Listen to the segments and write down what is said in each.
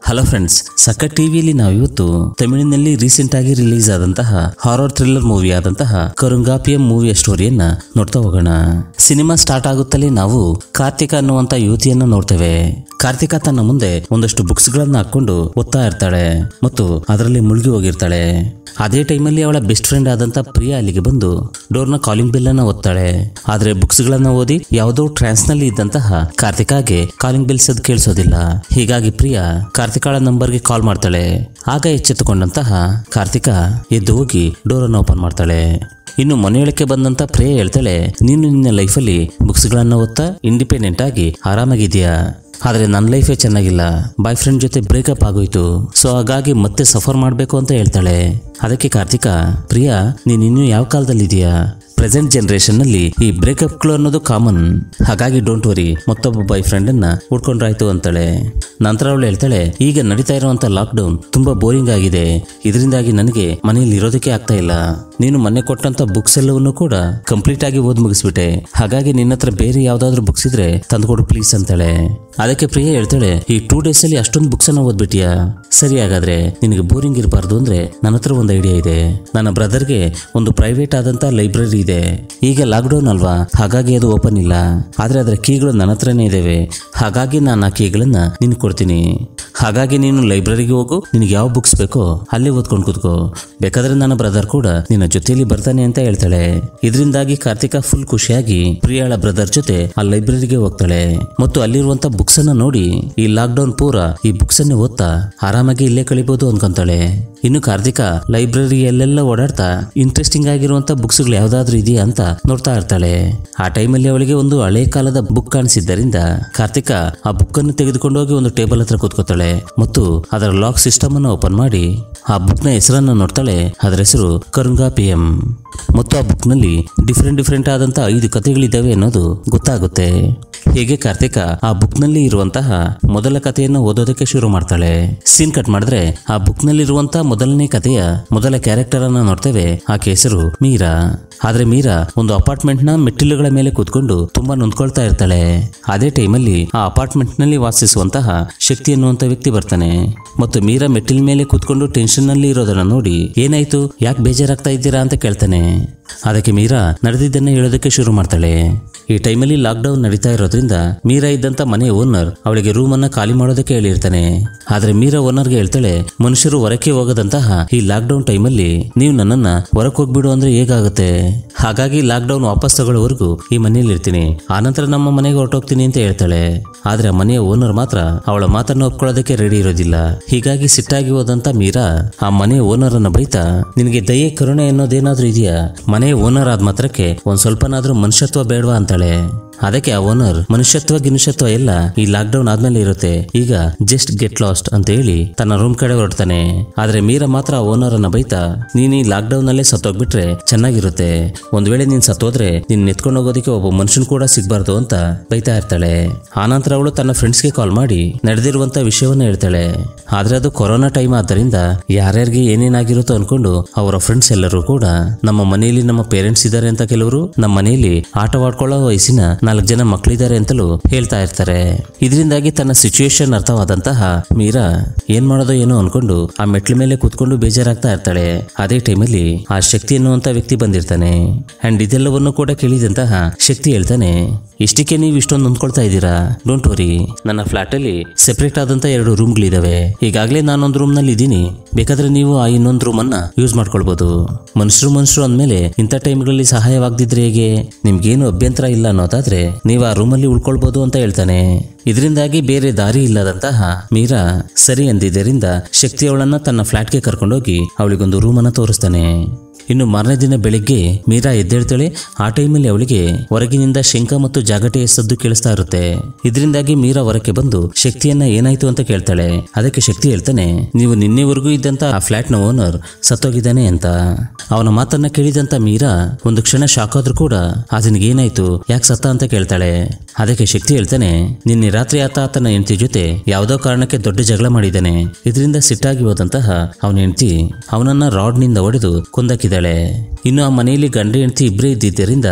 Hello friends, ಸಖತ್ ಟಿವಿಯಲ್ಲಿ ನಾವಿವತ್ತು ತಮಿಳಿನಲ್ಲಿ ರೀಸೆಂಟ್ ಆಗಿ ರಿಲೀಸ್ ಆದಂತಹ ಹಾರರ್ ಥ್ರಿಲ್ಲರ್ ಮೂವಿ ಆದಂತಹ ಕರುಂಗಾಪಿಯಂ ಮೂವಿಯ ಸ್ಟೋರಿಯನ್ನ ನೋಡ್ತಾ ಹೋಗೋಣ. ಸಿನಿಮಾ ಸ್ಟಾರ್ಟ್ ಆಗುತ್ತಲೇ ನಾವು ಕಾರ್ತಿಕ ಅನ್ನುವಂತ ಯುವತಿಯನ್ನ ನೋಡ್ತೇವೆ. ಕಾರ್ತಿಕ ತನ್ನ ಮುಂದೆ ಒಂದಷ್ಟು ಬುಕ್ಸ್ ಗಳನ್ನ ಹಾಕೊಂಡು ಓದ್ತಾ ಇರ್ತಾಳೆ ಮತ್ತು ಅದರಲ್ಲಿ ಮುಳುಗಿ ಹೋಗಿರ್ತಾಳೆ. ಅದೇ ಟೈಮಲ್ಲಿ ಅವಳ ಬೆಸ್ಟ್ ಫ್ರೆಂಡ್ ಆದಂತ ಪ್ರಿಯಾ ಅಲ್ಲಿಗೆ ಬಂದು ಡೋರ್ನ ಕಾಲಿಂಗ್ ಬೆಲ್ ಅನ್ನ ಓದ್ತಾಳೆ. ಆದ್ರೆ ಬುಕ್ಸ್ ಗಳನ್ನ ಓದಿ ಯಾವುದೋ ಟ್ರಾನ್ಸ್ ನಲ್ಲಿ ಇದ್ದಂತಹ ಕಾರ್ತಿಕಾಗೆ ಕಾಲಿಂಗ್ ಬೆಲ್ ಸದ್ ಕೇಳಿಸೋದಿಲ್ಲ. ಹೀಗಾಗಿ ಪ್ರಿಯಾ ಕಾರ್ತಿಕಾಳ ನಂಬರ್ಗೆ ಕಾಲ್ ಮಾಡ್ತಾಳೆ. ಆಗ ಎಚ್ಚೆತ್ತುಕೊಂಡಂತಹ ಕಾರ್ತಿಕ ಎದ್ದು ಹೋಗಿ ಡೋರ್ ಅನ್ನು ಓಪನ್ ಮಾಡ್ತಾಳೆ. ಇನ್ನು ಮನೆಯೊಳಕ್ಕೆ ಬಂದಂತ ಪ್ರಿಯಾ ಹೇಳ್ತಾಳೆ, ನೀನು ನಿನ್ನ ಲೈಫಲ್ಲಿ ಬುಕ್ಸ್ ಗಳನ್ನ ಓದ್ತಾ ಇಂಡಿಪೆಂಡೆಂಟ್ ಆಗಿ ಆರಾಮಾಗಿದ್ಯಾ, ಆದ್ರೆ ನನ್ನ ಲೈಫೇ ಚೆನ್ನಾಗಿಲ್ಲ, ಬಾಯ್ ಫ್ರೆಂಡ್ ಜೊತೆ ಬ್ರೇಕಪ್ ಆಗೋಯ್ತು, ಸೊ ಹಾಗಾಗಿ ಮತ್ತೆ ಸಫರ್ ಮಾಡ್ಬೇಕು ಅಂತ ಹೇಳ್ತಾಳೆ. ಅದಕ್ಕೆ ಕಾರ್ತಿಕ, ಪ್ರಿಯಾ ನೀನ್ ಇನ್ನು ಯಾವ ಕಾಲದಲ್ಲಿ ಇದೆಯಾ, ಪ್ರೆಸೆಂಟ್ ಜನರೇಷನ್ ನಲ್ಲಿ ಈ ಬ್ರೇಕಪ್ ಗಳು ಅನ್ನೋದು ಕಾಮನ್, ಹಾಗಾಗಿ ಡೋಂಟ್ ವರಿ, ಮತ್ತೊಬ್ಬ ಬಾಯ್ ಫ್ರೆಂಡ್ ಅನ್ನ ಹುಡ್ಕೊಂಡ್ರಾಯ್ತು ಅಂತಾಳೆ. ನಂತರ ಅವಳು ಹೇಳ್ತಾಳೆ, ಈಗ ನಡೀತಾ ಇರುವಂತ ಲಾಕ್ ಡೌನ್ ತುಂಬಾ ಬೋರಿಂಗ್ ಆಗಿದೆ, ಇದರಿಂದಾಗಿ ನನಗೆ ಮನೆಯಲ್ಲಿ ಇರೋದಕ್ಕೆ ಆಗ್ತಾ ಇಲ್ಲ, ನೀನು ಮೊನ್ನೆ ಕೊಟ್ಟಂತ ಬುಕ್ಸ್ ಎಲ್ಲವನ್ನೂ ಕೂಡ ಕಂಪ್ಲೀಟ್ ಆಗಿ ಓದ್ ಮುಗಿಸ್ಬಿಟ್ಟೆ, ಹಾಗಾಗಿ ನಿನ್ನ ಹತ್ರ ಬೇರೆ ಯಾವ್ದಾದ್ರು ಬುಕ್ಸ್ ಇದ್ರೆ ತಂದ್ಕೊಡು ಪ್ಲೀಸ್ ಅಂತಾಳೆ. ಅದಕ್ಕೆ ಪ್ರಿಯಾ ಹೇಳ್ತಾಳೆ, ಈ 2 days ಅಲ್ಲಿ ಅಷ್ಟೊಂದು ಬುಕ್ಸ್ ಅನ್ನ ಓದ್ಬಿಟ್ಟಿಯಾ, ಸರಿ ಹಾಗಾದ್ರೆ ನಿನಗೆ ಬೋರಿಂಗ್ ಇರಬಾರ್ದು ಅಂದ್ರೆ ನನ್ನ ಹತ್ರ ಒಂದು ಐಡಿಯಾ ಇದೆ. ನನ್ನ ಬ್ರದರ್ಗೆ ಒಂದು ಪ್ರೈವೇಟ್ ಆದಂತ ಲೈಬ್ರರಿ ಇದೆ, ಈಗ ಲಾಕ್ ಡೌನ್ ಅಲ್ವಾ, ಹಾಗಾಗಿ ಅದು ಓಪನ್ ಇಲ್ಲ, ಆದ್ರೆ ಅದರ ಕೀಗಳು ನನ್ನ ಹತ್ರನೇ ಇದಾವೆ, ಹಾಗಾಗಿ ನಾನು ಆ ಕೀಗಳನ್ನ ನಿನ್ ಕೊಡ್ತೀನಿ, ಹಾಗಾಗಿ ನೀನು ಲೈಬ್ರರಿಗೆ ಹೋಗು, ನಿನಗೆ ಯಾವ ಬುಕ್ಸ್ ಬೇಕೋ ಅಲ್ಲಿ ಓದ್ಕೊಂಡು ಕೂತ್ಕೋ, ಬೇಕಾದ್ರೆ ನನ್ನ ಬ್ರದರ್ ಕೂಡ ನಿನ್ನ ಜೊತೆಯಲ್ಲಿ ಬರ್ತಾನೆ ಅಂತ ಹೇಳ್ತಾಳೆ. ಇದರಿಂದಾಗಿ ಕಾರ್ತಿಕ ಫುಲ್ ಖುಷಿಯಾಗಿ ಪ್ರಿಯಾಳ ಬ್ರದರ್ ಜೊತೆ ಆ ಲೈಬ್ರರಿಗೆ ಹೋಗ್ತಾಳೆ ಮತ್ತು ಅಲ್ಲಿರುವಂತ ಬುಕ್ಸ್ ಅನ್ನ ನೋಡಿ ಈ ಲಾಕ್ ಡೌನ್ ಪೂರ ಈ ಬುಕ್ಸ್ ಅನ್ನು ಓದ್ತಾ ಆರಾಮಾಗಿ ಇಲ್ಲೇ ಕಳಿಬಹುದು ಅನ್ಕೊಂತಾಳೆ. ಇನ್ನು ಕಾರ್ತಿಕ ಲೈಬ್ರರಿ ಎಲ್ಲೆಲ್ಲ ಓಡಾಡ್ತಾ ಇಂಟ್ರೆಸ್ಟಿಂಗ್ ಆಗಿರುವಂತ ಬುಕ್ಸ್ ಗಳು ಯಾವ್ದಾದ್ರು ಇದೆಯಾ ಅಂತ ನೋಡ್ತಾ ಇರ್ತಾಳೆ. ಆ ಟೈಮಲ್ಲಿ ಅವಳಿಗೆ ಒಂದು ಹಳೆ ಕಾಲದ ಬುಕ್ ಕಾಣಿಸಿದ್ದರಿಂದ ಕಾರ್ತಿಕ ಆ ಬುಕ್ ಅನ್ನು ತೆಗೆದುಕೊಂಡು ಹೋಗಿ ಒಂದು ಟೇಬಲ್ ಹತ್ರ ಕೂತ್ಕೋತಾಳೆ ಮತ್ತು ಅದರ ಲಾಕ್ ಸಿಸ್ಟಮ್ ಅನ್ನು ಓಪನ್ ಮಾಡಿ ಆ ಬುಕ್ ನ ಹೆಸರನ್ನು ನೋಡ್ತಾಳೆ. ಅದರ ಹೆಸರು ಕರುಂಗಾಪಿಯಂ ಮತ್ತು ಆ ಬುಕ್ ನಲ್ಲಿ ಡಿಫ್ರೆಂಟ್ ಆದಂತ 5 ಕಥೆಗಳಿದ್ದಾವೆ ಅನ್ನೋದು ಗೊತ್ತಾಗುತ್ತೆ. ಹೀಗೆ ಕಾರ್ತಿಕ ಆ ಬುಕ್ ನಲ್ಲಿ ಇರುವಂತಹ ಮೊದಲ ಕಥೆಯನ್ನು ಓದೋದಕ್ಕೆ ಶುರು ಮಾಡ್ತಾಳೆ. ಸೀನ್ ಕಟ್ ಮಾಡಿದ್ರೆ ಆ ಬುಕ್ ನಲ್ಲಿ ಇರುವಂತಹ ಮೊದಲನೇ ಕಥೆಯ ಮೊದಲ ಕ್ಯಾರೆಕ್ಟರ್ ಅನ್ನ ನೋಡ್ತೇವೆ. ಆಕೆ ಹೆಸರು ಮೀರಾ. ಆದ್ರೆ ಮೀರಾ ಒಂದು ಅಪಾರ್ಟ್ಮೆಂಟ್ ನ ಮೆಟ್ಟಿಲುಗಳ ಮೇಲೆ ಕೂತ್ಕೊಂಡು ತುಂಬಾ ನೊಂದ್ಕೊಳ್ತಾ ಇರ್ತಾಳೆ. ಅದೇ ಟೈಮಲ್ಲಿ ಆ ಅಪಾರ್ಟ್ಮೆಂಟ್ ನಲ್ಲಿ ವಾಸಿಸುವಂತಹ ಶಕ್ತಿ ಅನ್ನುವಂತ ವ್ಯಕ್ತಿ ಬರ್ತಾನೆ ಮತ್ತು ಮೀರಾ ಮೆಟ್ಟಿಲ ಮೇಲೆ ಕೂತ್ಕೊಂಡು ಟೆನ್ಷನ್ ನಲ್ಲಿ ಇರೋದನ್ನ ನೋಡಿ, ಏನಾಯ್ತು, ಯಾಕೆ ಬೇಜಾರಾಗ್ತಾ ಇದ್ದೀರಾ ಅಂತ ಕೇಳ್ತಾನೆ. ಅದಕ್ಕೆ ಮೀರಾ ನಡೆದಿದ್ದನ್ನ ಹೇಳೋದಕ್ಕೆ ಶುರು ಮಾಡ್ತಾಳೆ. ಈ ಟೈಮಲ್ಲಿ ಲಾಕ್ ಡೌನ್ ನಡೀತಾ ಇರೋದ್ರಿಂದ ಮೀರಾ ಇದ್ದಂತ ಮನೆ ಓನರ್ ಅವಳಿಗೆ ರೂಮ್ ಅನ್ನ ಖಾಲಿ ಮಾಡೋದಕ್ಕೆ ಹೇಳಿರ್ತಾನೆ. ಆದ್ರೆ ಮೀರಾ ಓನರ್ಗೆ ಹೇಳ್ತಾಳೆ, ಮನುಷ್ಯರು ಹೊರಕ್ಕೆ ಹೋಗದಂತಹ ಈ ಲಾಕ್ ಡೌನ್ ಟೈಮಲ್ಲಿ ನೀವು ನನ್ನನ್ನ ಹೊರಕ್ಕೆ ಹೋಗ್ಬಿಡು ಅಂದ್ರೆ ಹೇಗಾಗುತ್ತೆ, ಹಾಗಾಗಿ ಲಾಕ್ ಡೌನ್ ವಾಪಸ್ ತಗೊಳ್ಳೋವರೆಗೂ ಈ ಮನೆಯಲ್ಲಿ ಇರ್ತೀನಿ, ಆನಂತರ ನಮ್ಮ ಮನೆಗೆ ಹೊರಟೋಗ್ತೀನಿ ಅಂತ ಹೇಳ್ತಾಳೆ. ಆದ್ರೆ ಆ ಮನೆಯ ಓನರ್ ಮಾತ್ರ ಅವಳ ಮಾತನ್ನ ಒಪ್ಕೊಳ್ಳೋದಕ್ಕೆ ರೆಡಿ ಇರೋದಿಲ್ಲ. ಹೀಗಾಗಿ ಸಿಟ್ಟಾಗಿ ಹೋದಂತ ಮೀರಾ ಆ ಮನೆಯ ಓನರ್ ಅನ್ನ ಬೈತಾ, ನಿನಗೆ ದಯೆ ಕರುಣೆ ಅನ್ನೋದೇನಾದ್ರೂ ಇದೆಯಾ, ಮನೆಯ ಓನರ್ ಆದ ಮಾತ್ರಕ್ಕೆ ಒಂದ್ ಸ್ವಲ್ಪನಾದ್ರೂ ಮನುಷ್ಯತ್ವ ಬೇಡವಾ ಅಂತಾಳೆ. ಅದಕ್ಕೆ ಆ ಓನರ್, ಮನುಷ್ಯತ್ವ ಗಿನುಷ್ಯತ್ವ ಎಲ್ಲ ಈ ಲಾಕ್ ಡೌನ್ ಆದ್ಮೇಲೆ ಇರುತ್ತೆ, ಈಗ ಜಸ್ಟ್ ಗೆಟ್ ಲಾಸ್ಟ್ ಅಂತ ಹೇಳಿ ತನ್ನ ರೂಮ್ ಕಡೆ ಹೊರಡ್ತಾನೆ. ಆದ್ರೆ ಮೀರಾ ಮಾತ್ರ ಆ ಓನರ್ ಅನ್ನ ಬೈತಾ, ನೀನ್ ಈ ಲಾಕ್ ಡೌನ್ ನಲ್ಲೇ ಸತ್ತೋಗ್ಬಿಟ್ರೆ ಚೆನ್ನಾಗಿರುತ್ತೆ, ಒಂದ್ ವೇಳೆ ನೀನ್ ಸತ್ತೋದ್ರೆ ನೀನ್ ನೆತ್ಕೊಂಡು ಹೋಗೋದಕ್ಕೆ ಒಬ್ಬ ಮನುಷ್ಯನ್ ಕೂಡ ಸಿಗ್ಬಾರ್ದು ಅಂತ ಬೈತಾ ಇರ್ತಾಳೆ. ಆನಂತರ ಅವಳು ತನ್ನ ಫ್ರೆಂಡ್ಸ್ಗೆ ಕಾಲ್ ಮಾಡಿ ನಡೆದಿರುವಂತ ವಿಷಯವನ್ನ ಹೇಳ್ತಾಳೆ. ಆದ್ರೆ ಅದು ಕೊರೋನಾ ಟೈಮ್ ಆದ್ದರಿಂದ ಯಾರ್ಯಾರಿಗೆ ಏನೇನಾಗಿರುತ್ತೋ ಅನ್ಕೊಂಡು ಅವರ ಫ್ರೆಂಡ್ಸ್ ಎಲ್ಲರೂ ಕೂಡ ನಮ್ಮ ಮನೆಯಲ್ಲಿ ನಮ್ಮ ಪೇರೆಂಟ್ಸ್ ಇದ್ದಾರೆ ಅಂತ, ಕೆಲವರು ನಮ್ಮ ಮನೆಯಲ್ಲಿ ಆಟವಾಡ್ಕೊಳ್ಳೋ ವಯಸ್ಸಿನ 4 ಜನ ಮಕ್ಕಳಿದ್ದಾರೆ ಅಂತಲೂ ಹೇಳ್ತಾ ಇರ್ತಾರೆ. ಇದರಿಂದಾಗಿ ತನ್ನ ಸಿಚುಯೇಷನ್ ಅರ್ಥವಾದಂತಹ ಮೀರಾ ಏನ್ ಮಾಡೋದೋ ಏನೋ ಅನ್ಕೊಂಡು ಆ ಮೆಟ್ಲ ಮೇಲೆ ಕೂತ್ಕೊಂಡು ಬೇಜಾರಾಗ್ತಾ ಇರ್ತಾಳೆ. ಅದೇ ಟೈಮಲ್ಲಿ ಆ ಶಕ್ತಿ ಅನ್ನುವಂತ ವ್ಯಕ್ತಿ ಬಂದಿರ್ತಾನೆ. ಅಂಡ್ ಇದೆಲ್ಲವನ್ನು ಕೂಡ ಕೇಳಿದಂತಹ ಶಕ್ತಿ ಹೇಳ್ತಾನೆ, ಇಷ್ಟಕ್ಕೆ ನೀವು ಇಷ್ಟೊಂದು ನೊಂದ್ಕೊಳ್ತಾ ಇದ್ದೀರಾ, ಡೋಂಟ್ ವರಿ, ನನ್ನ ಫ್ಲಾಟ್ ಅಲ್ಲಿ ಸೆಪರೇಟ್ ಆದಂತ 2 ರೂಮ್ಗಳಿದಾವೆ, ಈಗಾಗಲೇ ನಾನೊಂದು ರೂಮ್ ನಲ್ಲಿ ಇದ್ದೀನಿ, ಬೇಕಾದ್ರೆ ನೀವು ಆ ಇನ್ನೊಂದು ರೂಮ್ ಅನ್ನ ಯೂಸ್ ಮಾಡ್ಕೊಳ್ಬಹುದು, ಮನುಷ್ಯರು ಅಂದ್ಮೇಲೆ ಇಂಥ ಟೈಮ್ಗಳಲ್ಲಿ ಸಹಾಯವಾಗದಿದ್ರೆ ಹೇಗೆ, ನಿಮ್ಗೇನು ಅಭ್ಯಂತರ ಇಲ್ಲ ಅನ್ನೋದಾದ್ರೆ ನೀವು ಆ ರೂಮಲ್ಲಿ ಉಳ್ಕೊಳ್ಬಹುದು ಅಂತ ಹೇಳ್ತಾನೆ. ಇದರಿಂದಾಗಿ ಬೇರೆ ದಾರಿ ಇಲ್ಲದಂತಹ ಮೀರಾ ಸರಿ ಅಂದಿದ್ದರಿಂದ ಶಕ್ತಿ ಅವಳನ್ನ ತನ್ನ ಫ್ಲಾಟ್ಗೆ ಕರ್ಕೊಂಡೋಗಿ ಅವಳಿಗೊಂದು ರೂಮ್ ಅನ್ನ ತೋರಿಸ್ತಾನೆ. ಇನ್ನು ಮಾರನೇ ದಿನ ಬೆಳಿಗ್ಗೆ ಮೀರಾ ಎದ್ದೇಳ್ತಾಳೆ. ಆ ಟೈಮಲ್ಲಿ ಅವಳಿಗೆ ಹೊರಗಿನಿಂದ ಶಂಖ ಮತ್ತು ಜಾಗಟೆಯ ಸದ್ದು ಕೇಳಿಸ್ತಾ ಇರುತ್ತೆ. ಇದರಿಂದಾಗಿ ಮೀರಾ ಹೊರಕ್ಕೆ ಬಂದು ಶಕ್ತಿಯನ್ನ ಏನಾಯ್ತು ಅಂತ ಕೇಳ್ತಾಳೆ. ಅದಕ್ಕೆ ಶಕ್ತಿ ಹೇಳ್ತಾನೆ, ನೀವು ನಿನ್ನೆವರೆಗೂ ಇದ್ದಂತ ಆ ಫ್ಲಾಟ್ ನ ಓನರ್ ಸತ್ತೋಗಿದ್ದಾನೆ ಅಂತ. ಅವನ ಮಾತನ್ನ ಕೇಳಿದಂತ ಮೀರಾ ಒಂದು ಕ್ಷಣ ಶಾಕ್ ಆದ್ರೂ ಕೂಡ ಅದನಿಗೇನಾಯ್ತು, ಯಾಕೆ ಸತ್ತ ಅಂತ ಕೇಳ್ತಾಳೆ. ಅದಕ್ಕೆ ಶಕ್ತಿ ಹೇಳ್ತಾನೆ, ನಿನ್ನೆ ರಾತ್ರಿ ಆತನ ಹೆಂಡತಿ ಜೊತೆ ಯಾವುದೋ ಕಾರಣಕ್ಕೆ ದೊಡ್ಡ ಜಗಳ ಮಾಡಿದ್ದಾನೆ, ಇದರಿಂದ ಸಿಟ್ಟಾಗಿ ಹೋದಂತಹ ಅವನ ಹೆಂಡತಿ ಅವನನ್ನ ರಾಡ್ ನಿಂದ ಹೊಡೆದು ಕೊಂದಾಕಿದ್ದಾಳೆ. ಇನ್ನು ಆ ಮನೆಯಲ್ಲಿ ಗಂಡ ಹೆಂಡತಿ ಇಬ್ಬರೇ ಇದ್ದಿದ್ದರಿಂದ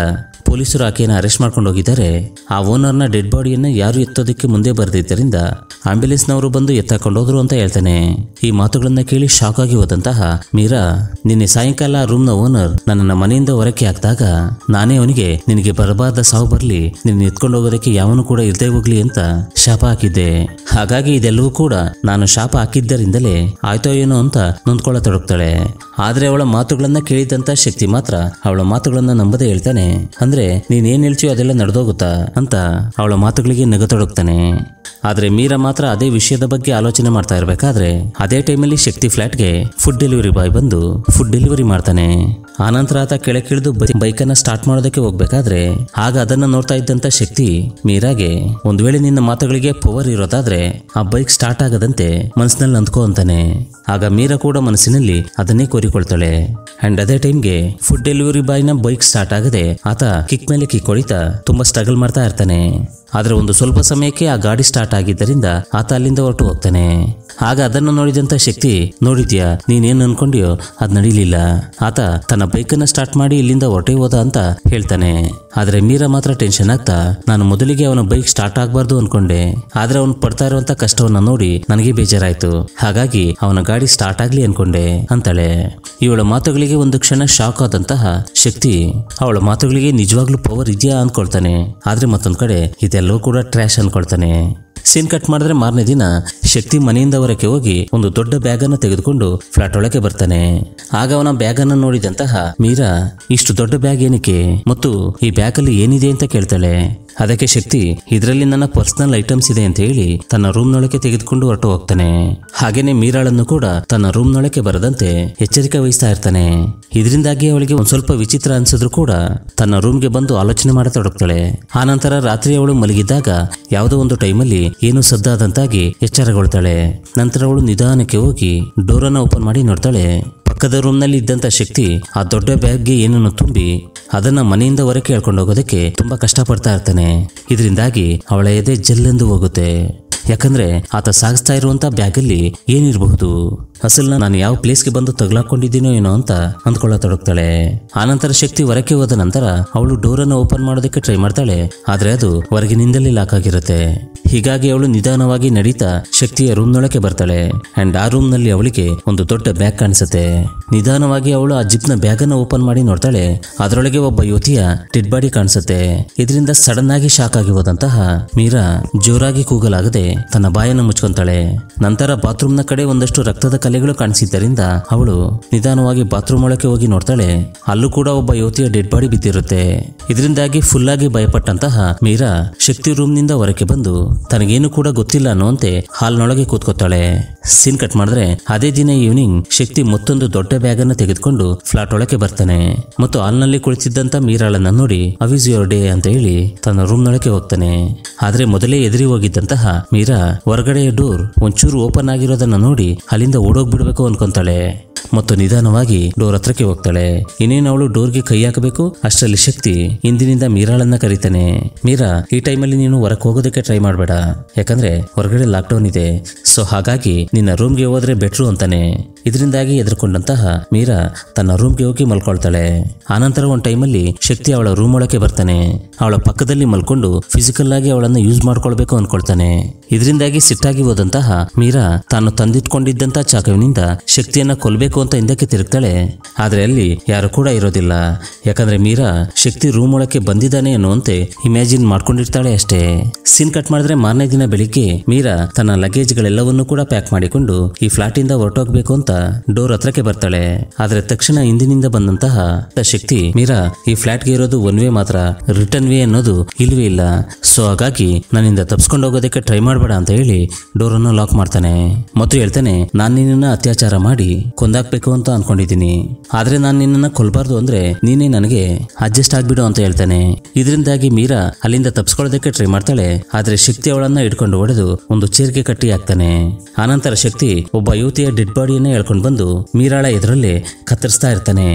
ಪೊಲೀಸರು ಆಕೆಯನ್ನು ಅರೆಸ್ಟ್ ಮಾಡ್ಕೊಂಡು ಹೋಗಿದ್ದಾರೆ. ಆ ಓನರ್ನ ಡೆಡ್ ಬಾಡಿಯನ್ನ ಯಾರು ಎತ್ತೋದಕ್ಕೆ ಮುಂದೆ ಬರೆದಿದ್ದರಿಂದ ಆಂಬ್ಯುಲೆನ್ಸ್ನವರು ಬಂದು ಎತ್ತಾಕೊಂಡು ಹೋದ್ರು ಅಂತ ಹೇಳ್ತಾನೆ. ಈ ಮಾತುಗಳನ್ನ ಕೇಳಿ ಶಾಕ್ ಆಗಿ ಹೋದಂತಹ ಮೀರಾ, ನಿನ್ನೆ ಸಾಯಂಕಾಲ ರೂಮ್ನ ಓನರ್ ನನ್ನ ಮನೆಯಿಂದ ಹೊರಕ್ಕೆ ಹಾಕಿದಾಗ ನಾನೇ ಅವನಿಗೆ ನಿನಗೆ ಬರಬಾರ್ದ ಸಾವು ಬರ್ಲಿ, ನಿನ್ನ ಎತ್ಕೊಂಡು ಹೋಗೋದಕ್ಕೆ ಯಾವನು ಕೂಡ ಇರ್ದೇ ಹೋಗ್ಲಿ ಅಂತ ಶಾಪ ಹಾಕಿದ್ದೆ. ಹಾಗಾಗಿ ಇದೆಲ್ಲವೂ ಕೂಡ ನಾನು ಶಾಪ ಹಾಕಿದ್ದರಿಂದಲೇ ಆಯ್ತೋ ಏನೋ ಅಂತ ನೊಂದ್ಕೊಳ್ಳತೊಡಗ್ತಾಳೆ. ಆದ್ರೆ ಅವಳ ಮಾತುಗಳನ್ನ ಕೇಳಿದಂತ ಶಕ್ತಿ ಮಾತ್ರ ಅವಳ ಮಾತುಗಳನ್ನ ನಂಬದೇ ಹೇಳ್ತಾನೆ, ಅಂದ್ರೆ ನೀನ್ ಏನ್ ಹೇಳ್ತೀಯೋ ಅದೆಲ್ಲ ನಡೆದೋಗುತ್ತಾ ಅಂತ ಅವಳ ಮಾತುಗಳಿಗೆ ನಗತೊಡಗ್ತಾನೆ. ಆದ್ರೆ ಮೀರಾ ಮಾತ್ರ ಅದೇ ವಿಷಯದ ಬಗ್ಗೆ ಆಲೋಚನೆ ಮಾಡ್ತಾ ಇರ್ಬೇಕಾದ್ರೆ ಅದೇ ಟೈಮಲ್ಲಿ ಶಕ್ತಿ ಫ್ಲಾಟ್ಗೆ ಫುಡ್ ಡೆಲಿವರಿ ಬಾಯ್ ಬಂದು ಫುಡ್ ಡೆಲಿವರಿ ಮಾಡ್ತಾನೆ. ಆನಂತರ ಆತ ಕೆಳಗಿಳಿದು ಬೈಕನ್ನ ಸ್ಟಾರ್ಟ್ ಮಾಡೋದಕ್ಕೆ ಹೋಗ್ಬೇಕಾದ್ರೆ ಆಗ ಅದನ್ನ ನೋಡ್ತಾ ಇದ್ದಂತ ಶಕ್ತಿ ಮೀರಾಗೆ, ಒಂದ್ ವೇಳೆ ನಿನ್ನ ಮಾತುಗಳಿಗೆ ಪವರ್ ಇರೋದಾದ್ರೆ ಆ ಬೈಕ್ ಸ್ಟಾರ್ಟ್ ಆಗದಂತೆ ಮನಸ್ಸಿನಲ್ಲಿ ಅಂದ್ಕೋ ಅಂತಾನೆ. ಆಗ ಮೀರಾ ಕೂಡ ಮನಸ್ಸಿನಲ್ಲಿ ಅದನ್ನೇ ಕೋರಿಕೊಳ್ತಾಳೆ. ಅಂಡ್ ಅದೇ ಟೈಮ್ಗೆ ಫುಡ್ ಡೆಲಿವರಿ ಬಾಯ್ನ ಬೈಕ್ ಸ್ಟಾರ್ಟ್ ಆಗದೆ ಆತ ಕಿಕ್ ಮೇಲೆ ಕಿಕ್ ಹೊಡಿತಾ ತುಂಬಾ ಸ್ಟ್ರಗಲ್ ಮಾಡ್ತಾ ಇರ್ತಾನೆ. ಆದ್ರೆ ಒಂದು ಸ್ವಲ್ಪ ಸಮಯಕ್ಕೆ ಆ ಗಾಡಿ ಸ್ಟಾರ್ಟ್ ಆಗಿದ್ದರಿಂದ ಆತ ಅಲ್ಲಿಂದ ಹೊರಟು ಹೋಗ್ತಾನೆ. ಆಗ ಅದನ್ನು ನೋಡಿದಂತ ಶಕ್ತಿ, ನೋಡಿದ್ಯಾ ನೀನೇನು ಅನ್ಕೊಂಡಿಯೋ ಅದ್ ನಡೀಲಿಲ್ಲ, ಆತ ತನ್ನ ಬೈಕನ್ನ ಸ್ಟಾರ್ಟ್ ಮಾಡಿ ಇಲ್ಲಿಂದ ಹೊರಟೆ ಹೋದ ಅಂತ ಹೇಳ್ತಾನೆ. ಆದ್ರೆ ಮೀರಾ ಮಾತ್ರ ಟೆನ್ಷನ್ ಆಗ್ತಾ, ನಾನು ಮೊದಲಿಗೆ ಅವನ ಬೈಕ್ ಸ್ಟಾರ್ಟ್ ಆಗ್ಬಾರ್ದು ಅನ್ಕೊಂಡೆ, ಆದ್ರೆ ಅವನು ಪಡ್ತಾ ಇರುವಂತ ಕಷ್ಟವನ್ನ ನೋಡಿ ನನಗೆ ಬೇಜಾರಾಯ್ತು, ಹಾಗಾಗಿ ಅವನ ಗಾಡಿ ಸ್ಟಾರ್ಟ್ ಆಗ್ಲಿ ಅನ್ಕೊಂಡೆ ಅಂತಾಳೆ. ಇವಳ ಮಾತುಗಳಿಗೆ ಒಂದು ಕ್ಷಣ ಶಾಕ್ ಆದಂತಹ ಶಕ್ತಿ ಅವಳ ಮಾತುಗಳಿಗೆ ನಿಜವಾಗ್ಲೂ ಪವರ್ ಇದೆಯಾ ಅನ್ಕೊಳ್ತಾನೆ. ಆದ್ರೆ ಮತ್ತೊಂದ್ ಕಡೆ ಇದೆಲ್ಲವೂ ಕೂಡ ಟ್ರ್ಯಾಶ್ ಅನ್ಕೊಳ್ತಾನೆ. ಸೀನ್ ಕಟ್ ಮಾಡಿದ್ರೆ ಮಾರನೇ ದಿನ ಶಕ್ತಿ ಮನೆಯಿಂದ ಹೊರಕ್ಕೆ ಹೋಗಿ ಒಂದು ದೊಡ್ಡ ಬ್ಯಾಗ್ ಅನ್ನು ತೆಗೆದುಕೊಂಡು ಫ್ಲಾಟ್ ಒಳಗೆ ಬರ್ತಾನೆ. ಆಗ ಅವನ ಬ್ಯಾಗ್ ಅನ್ನು ನೋಡಿದಂತಹ ಮೀರಾ, ಇಷ್ಟು ದೊಡ್ಡ ಬ್ಯಾಗ್ ಏನಕ್ಕೆ ಮತ್ತು ಈ ಬ್ಯಾಗ್ ಅಲ್ಲಿ ಏನಿದೆ ಅಂತ ಕೇಳ್ತಾಳೆ. ಅದಕ್ಕೆ ಶಕ್ತಿ, ಇದರಲ್ಲಿ ನನ್ನ ಪರ್ಸನಲ್ ಐಟಮ್ಸ್ ಇದೆ ಅಂತ ಹೇಳಿ ತನ್ನ ರೂಮ್ ನೊಳಗೆ ತೆಗೆದುಕೊಂಡು ಹೊರಟು ಹೋಗ್ತಾನೆ. ಹಾಗೇನೆ ಮೀರಾಳನ್ನು ಕೂಡ ತನ್ನ ರೂಮ್ ನೊಳಗೆ ಬರದಂತೆ ಎಚ್ಚರಿಕೆ ವಹಿಸ್ತಾ ಇರ್ತಾನೆ. ಇದರಿಂದಾಗಿ ಅವಳಿಗೆ ಒಂದ್ ಸ್ವಲ್ಪ ವಿಚಿತ್ರ ಅನ್ಸಿದ್ರು ಕೂಡ ತನ್ನ ರೂಮ್ಗೆ ಬಂದು ಆಲೋಚನೆ ಮಾಡತೊಡಗ್ತಾಳೆ. ಆನಂತರ ರಾತ್ರಿ ಅವಳು ಮಲಗಿದ್ದಾಗ ಯಾವುದೋ ಒಂದು ಟೈಮಲ್ಲಿ ಏನು ಸದ್ದಾದಂತಾಗಿ ಎಚ್ಚರಗೊಳ್ತಾಳೆ. ನಂತರ ಅವಳು ನಿಧಾನಕ್ಕೆ ಹೋಗಿ ಡೋರನ್ನ ಓಪನ್ ಮಾಡಿ ನೋಡ್ತಾಳೆ. ಪಕ್ಕದ ರೂಮ್ ನಲ್ಲಿ ಇದ್ದಂತ ಶಕ್ತಿ ಆ ದೊಡ್ಡ ಬ್ಯಾಗ್ಗೆ ಏನನ್ನು ತುಂಬಿ ಅದನ್ನ ಮನೆಯಿಂದ ಹೊರಕ್ಕೆ ಹೇಳ್ಕೊಂಡು ಹೋಗೋದಕ್ಕೆ ತುಂಬಾ ಕಷ್ಟಪಡ್ತಾ ಇರ್ತಾನೆ. ಇದರಿಂದಾಗಿ ಅವಳ ಎದೆ ಜಲ್ಲೆಂದು ಹೋಗುತ್ತೆ. ಯಾಕಂದ್ರೆ ಆತ ಸಾಗಿಸ್ತಾ ಇರುವಂತ ಬ್ಯಾಗ್ ಅಲ್ಲಿ ಏನಿರಬಹುದು, ಅಸಲ್ನ ನಾನು ಯಾವ ಪ್ಲೇಸ್ಗೆ ಬಂದು ತಗ್ಲಾಕೊಂಡಿದ್ದೀನೋ ಏನೋ ಅಂತ ಅಂದ್ಕೊಳ್ಳತೊಡಗ್ತಾಳೆ. ಆನಂತರ ಶಕ್ತಿ ಹೊರಕ್ಕೆ ಹೋದ ನಂತರ ಅವಳು ಡೋರನ್ನು ಓಪನ್ ಮಾಡೋದಕ್ಕೆ ಟ್ರೈ ಮಾಡ್ತಾಳೆ. ಆದ್ರೆ ಅದು ಹೊರಗಿನಿಂದಲೇ ಲಾಕ್ ಆಗಿರುತ್ತೆ. ಹೀಗಾಗಿ ಅವಳು ನಿಧಾನವಾಗಿ ನಡೀತಾ ಶಕ್ತಿಯ ರೂಮ್ ನೊಳಗೆ ಬರ್ತಾಳೆ. ಅಂಡ್ ಆ ರೂಮ್ ನಲ್ಲಿ ಅವಳಿಗೆ ಒಂದು ದೊಡ್ಡ ಬ್ಯಾಗ್ ಕಾಣಿಸುತ್ತೆ. ನಿಧಾನವಾಗಿ ಅವಳು ಆ ಜಿಪ್ ನ ಬ್ಯಾಗ್ ಅನ್ನು ಓಪನ್ ಮಾಡಿ ನೋಡ್ತಾಳೆ. ಅದರೊಳಗೆ ಒಬ್ಬ ಯುವತಿಯ ಡೆಡ್ ಬಾಡಿ ಕಾಣಿಸುತ್ತೆ. ಇದರಿಂದ ಸಡನ್ ಆಗಿ ಶಾಕ್ ಆಗಿ ಹೋದಂತಹ ಮೀರಾ ಜೋರಾಗಿ ಕೂಗಲಾಗದೆ ತನ್ನ ಬಾಯನ್ನು ಮುಚ್ಕೊಂತಾಳೆ. ನಂತರ ಬಾತ್ರೂಮ್ ನ ಕಡೆ ಒಂದಷ್ಟು ರಕ್ತದ ಕಲೆಗಳು ಕಾಣಿಸಿದ್ದರಿಂದ ಅವಳು ನಿಧಾನವಾಗಿ ಬಾತ್ರೂಮ್ ಒಳಗೆ ಹೋಗಿ ನೋಡ್ತಾಳೆ. ಅಲ್ಲೂ ಕೂಡ ಒಬ್ಬ ಯುವತಿಯ ಡೆಡ್ ಬಾಡಿ ಬಿದ್ದಿರುತ್ತೆ. ಇದರಿಂದಾಗಿ ಫುಲ್ ಆಗಿ ಭಯಪಟ್ಟಂತಹ ಮೀರಾ ಶಕ್ತಿ ರೂಮ್ ನಿಂದ ಹೊರಕ್ಕೆ ಬಂದು ತನಗೇನು ಕೂಡ ಗೊತ್ತಿಲ್ಲ ಅನ್ನುವಂತೆ ಹಾಲ್ನೊಳಗೆ ಕೂತ್ಕೋತಾಳೆ. ಸೀನ್ ಕಟ್ ಮಾಡಿದ್ರೆ ಅದೇ ದಿನ ಈವ್ನಿಂಗ್ ಶಕ್ತಿ ಮತ್ತೊಂದು ದೊಡ್ಡ ಬ್ಯಾಗ್ ಅನ್ನು ತೆಗೆದುಕೊಂಡು ಫ್ಲಾಟ್ ಒಳಗೆ ಬರ್ತಾನೆ ಮತ್ತು ಹಾಲ್ನಲ್ಲಿ ಕುಳಿತಿದ್ದಂತ ಮೀರಾಳನ್ನ ನೋಡಿ ಹೌ ಇಸ್ ಯುವರ್ ಡೇ ಅಂತ ಹೇಳಿ ತನ್ನ ರೂಮ್ ನೊಳಗೆ ಹೋಗ್ತಾನೆ. ಆದ್ರೆ ಮೊದಲೇ ಎದುರಿ ಹೋಗಿದ್ದಂತಹ ಮೀರಾ ಹೊರಗಡೆಯ ಡೋರ್ ಒಂಚೂರು ಓಪನ್ ಆಗಿರೋದನ್ನ ನೋಡಿ ಅಲ್ಲಿಂದ ಓಡೋಗ್ಬಿಡ್ಬೇಕು ಅನ್ಕೊಂತಾಳೆ ಮತ್ತು ನಿಧಾನವಾಗಿ ಡೋರ್ ಹತ್ರಕ್ಕೆ ಹೋಗ್ತಾಳೆ. ಇನ್ನೇನು ಅವಳು ಡೋರ್ಗೆ ಕೈ ಹಾಕಬೇಕು ಅಷ್ಟರಲ್ಲಿ ಶಕ್ತಿ ಹಿಂದಿನಿಂದ ಮೀರಾಳನ್ನ ಕರೀತಾನೆ. ಮೀರಾ, ಈ ಟೈಮಲ್ಲಿ ನೀನು ಹೊರಕ್ಕೆ ಹೋಗೋದಕ್ಕೆ ಟ್ರೈ ಮಾಡಬೇಡ, ಯಾಕಂದ್ರೆ ಹೊರಗಡೆ ಲಾಕ್ಡೌನ್ ಇದೆ, ಸೊ ಹಾಗಾಗಿ ನಿನ್ನ ರೂಮ್ಗೆ ಹೋದ್ರೆ ಬೆಟ್ರು ಅಂತಾನೆ. ಇದರಿಂದಾಗಿ ಎದುರ್ಕೊಂಡಂತಹ ಮೀರಾ ತನ್ನ ರೂಮ್ಗೆ ಹೋಗಿ ಮಲ್ಕೊಳ್ತಾಳೆ. ಆನಂತರ ಒಂದ್ ಟೈಮಲ್ಲಿ ಶಕ್ತಿ ಅವಳ ರೂಮ್ ಒಳಗೆ ಬರ್ತಾನೆ. ಅವಳ ಪಕ್ಕದಲ್ಲಿ ಮಲ್ಕೊಂಡು ಫಿಸಿಕಲ್ ಆಗಿ ಅವಳನ್ನ ಯೂಸ್ ಮಾಡ್ಕೊಳ್ಬೇಕು ಅನ್ಕೊಳ್ತಾನೆ. ಇದರಿಂದಾಗಿ ಸಿಟ್ಟಾಗಿ ಹೋದಂತಹ ಮೀರಾ ತಾನು ತಂದಿಟ್ಕೊಂಡಿದ್ದಂತ ಚಾಕುವಿನಿಂದ ಶಕ್ತಿಯನ್ನ ಕೊಲ್ಬೇಕು ಅಂತ ಹಿಂದಕ್ಕೆ ತಿರುಗ್ತಾಳೆ. ಆದ್ರೆ ಅಲ್ಲಿ ಯಾರು ಕೂಡ ಇರೋದಿಲ್ಲ. ಯಾಕಂದ್ರೆ ಮೀರಾ ಶಕ್ತಿ ರೂಮ್ ಒಳಕ್ಕೆ ಬಂದಿದ್ದಾನೆ ಅನ್ನುವಂತೆ ಇಮ್ಯಾಜಿನ್ ಮಾಡ್ಕೊಂಡಿರ್ತಾಳೆ ಅಷ್ಟೇ. ಸೀನ್ ಕಟ್ ಮಾಡಿದ್ರೆ ಮಾರನೇ ದಿನ ಬೆಳಿಗ್ಗೆ ಮೀರಾ ತನ್ನ ಲಗೇಜ್ ಗಳೆಲ್ಲವನ್ನೂ ಕೂಡ ಪ್ಯಾಕ್ ಮಾಡಿಕೊಂಡು ಈ ಫ್ಲಾಟ್ ಇಂದ ಹೊರಟೋಗ್ಬೇಕು ಅಂತ ಡೋರ್ ಹತ್ರಕ್ಕೆ ಬರ್ತಾಳೆ. ಆದ್ರೆ ತಕ್ಷಣ ಹಿಂದಿನಿಂದ ಬಂದಂತಹ ಶಕ್ತಿ, ಮೀರಾ ಈ ಫ್ಲಾಟ್ಗೆ ಇರೋದು ಒನ್ ವೇ ಮಾತ್ರ, ರಿಟರ್ನ್ ವೇ ಅನ್ನೋದು ಇಲ್ವೇ ಇಲ್ಲ, ಸೊ ಹಾಗಾಗಿ ನನ್ನಿಂದ ತಪ್ಪಿಸ್ಕೊಂಡು ಹೋಗೋದಕ್ಕೆ ಟ್ರೈ ಮಾಡಬೇಡ ಅಂತ ಹೇಳಿ ಡೋರ್ ಅನ್ನು ಲಾಕ್ ಮಾಡ್ತಾನೆ ಮತ್ತು ಹೇಳ್ತಾನೆ, ನಾನ್ ನಿನ್ನ ಅತ್ಯಾಚಾರ ಮಾಡಿ ಕೊಂದಾಕ್ಬೇಕು ಅಂತ ಅನ್ಕೊಂಡಿದ್ದೀನಿ, ಆದ್ರೆ ನಾನ್ ನಿನ್ನ ಕೊಲ್ಬಾರ್ದು ಅಂದ್ರೆ ನೀನೇ ನನಗೆ ಅಡ್ಜಸ್ಟ್ ಆಗ್ಬಿಡು ಅಂತ ಹೇಳ್ತಾನೆ. ಇದರಿಂದಾಗಿ ಮೀರಾ ಅಲ್ಲಿಂದ ತಪ್ಪಿಸ್ಕೊಳ್ಳೋದಕ್ಕೆ ಟ್ರೈ ಮಾಡ್ತಾಳೆ. ಆದ್ರೆ ಶಕ್ತಿ ಅವಳನ್ನ ಹಿಡ್ಕೊಂಡು ಹೊಡೆದು ಒಂದು ಚೇರ್ಗೆ ಕಟ್ಟಿ ಹಾಕ್ತಾನೆ. ಆನಂತರ ಶಕ್ತಿ ಒಬ್ಬ ಯುವತಿಯ ಡೆಡ್ ಬಾಡಿಯನ್ನೇ ಹೇಳ್ಕೊಂಡು ಬಂದು ಮೀರಾಳ ಎದುರಲ್ಲೇ ಕತ್ತರಿಸ್ತಾ ಇರ್ತಾನೆ.